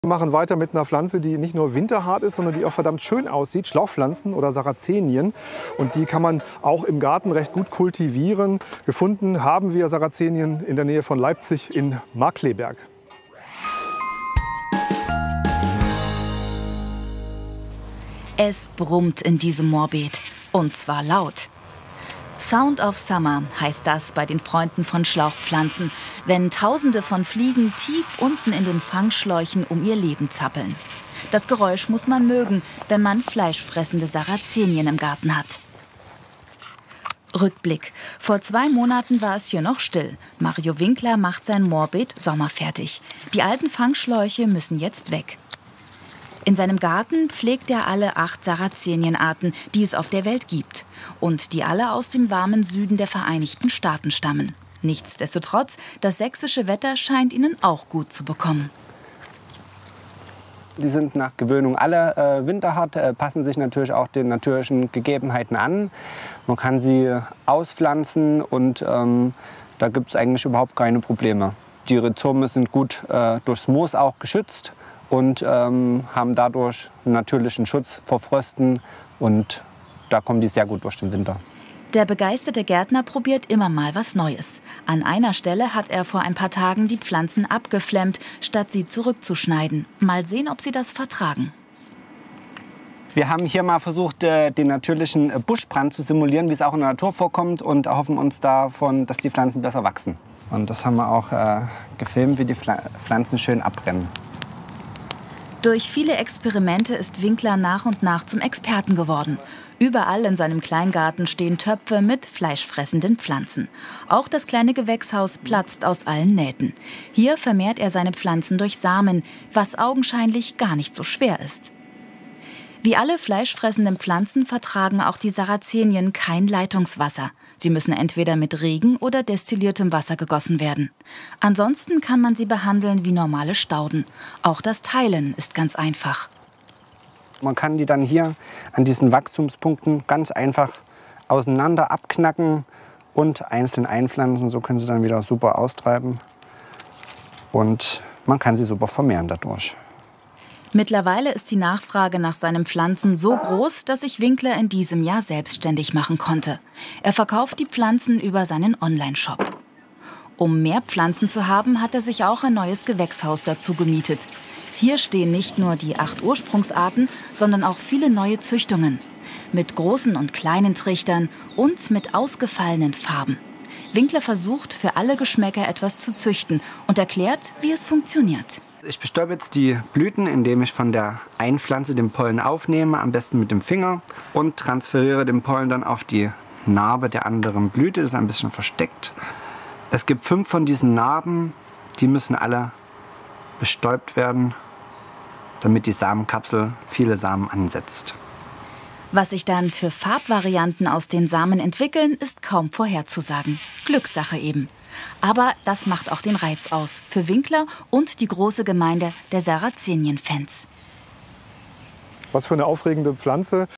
Wir machen weiter mit einer Pflanze, die nicht nur winterhart ist, sondern die auch verdammt schön aussieht. Schlauchpflanzen oder Sarazenien. Und die kann man auch im Garten recht gut kultivieren. Gefunden haben wir Sarazenien in der Nähe von Leipzig in Markkleeberg. Es brummt in diesem Moorbeet. Und zwar laut. Sound of Summer heißt das bei den Freunden von Schlauchpflanzen, wenn Tausende von Fliegen tief unten in den Fangschläuchen um ihr Leben zappeln. Das Geräusch muss man mögen, wenn man fleischfressende Sarazenien im Garten hat. Rückblick. Vor 2 Monaten war es hier noch still. Mario Winkler macht sein Moorbeet sommerfertig. Die alten Fangschläuche müssen jetzt weg. In seinem Garten pflegt er alle 8 Sarazenienarten, die es auf der Welt gibt. Und die alle aus dem warmen Süden der Vereinigten Staaten stammen. Nichtsdestotrotz, das sächsische Wetter scheint ihnen auch gut zu bekommen. Die sind nach Gewöhnung alle winterhart, passen sich natürlich auch den natürlichen Gegebenheiten an. Man kann sie auspflanzen und da gibt es eigentlich überhaupt keine Probleme. Die Rhizome sind gut durchs Moos auch geschützt und haben dadurch einen natürlichen Schutz vor Frösten und da kommen die sehr gut durch den Winter. Der begeisterte Gärtner probiert immer mal was Neues. An einer Stelle hat er vor ein paar Tagen die Pflanzen abgeflemmt, statt sie zurückzuschneiden. Mal sehen, ob sie das vertragen. Wir haben hier mal versucht, den natürlichen Buschbrand zu simulieren, wie es auch in der Natur vorkommt, und erhoffen uns davon, dass die Pflanzen besser wachsen. Und das haben wir auch gefilmt, wie die Pflanzen schön abbrennen. Durch viele Experimente ist Winkler nach und nach zum Experten geworden. Überall in seinem Kleingarten stehen Töpfe mit fleischfressenden Pflanzen. Auch das kleine Gewächshaus platzt aus allen Nähten. Hier vermehrt er seine Pflanzen durch Samen, was augenscheinlich gar nicht so schwer ist. Wie alle fleischfressenden Pflanzen vertragen auch die Sarazenien kein Leitungswasser. Sie müssen entweder mit Regen oder destilliertem Wasser gegossen werden. Ansonsten kann man sie behandeln wie normale Stauden. Auch das Teilen ist ganz einfach. Man kann die dann hier an diesen Wachstumspunkten ganz einfach auseinander abknacken und einzeln einpflanzen. So können sie dann wieder super austreiben und man kann sie super vermehren dadurch. Mittlerweile ist die Nachfrage nach seinen Pflanzen so groß, dass sich Winkler in diesem Jahr selbstständig machen konnte. Er verkauft die Pflanzen über seinen Online-Shop. Um mehr Pflanzen zu haben, hat er sich auch ein neues Gewächshaus dazu gemietet. Hier stehen nicht nur die 8 Ursprungsarten, sondern auch viele neue Züchtungen. Mit großen und kleinen Trichtern und mit ausgefallenen Farben. Winkler versucht, für alle Geschmäcker etwas zu züchten und erklärt, wie es funktioniert. Ich bestäube jetzt die Blüten, indem ich von der einen Pflanze den Pollen aufnehme, am besten mit dem Finger, und transferiere den Pollen dann auf die Narbe der anderen Blüte. Das ist ein bisschen versteckt. Es gibt 5 von diesen Narben, die müssen alle bestäubt werden, damit die Samenkapsel viele Samen ansetzt. Was sich dann für Farbvarianten aus den Samen entwickeln, ist kaum vorherzusagen. Glückssache eben. Aber das macht auch den Reiz aus für Winkler und die große Gemeinde der Sarazenien-Fans. Was für eine aufregende Pflanze.